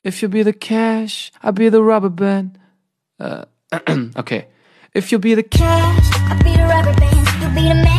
If you be the cash, I'll be the rubber band. Okay. If you be the cash, I'll be the rubber band, you be the man.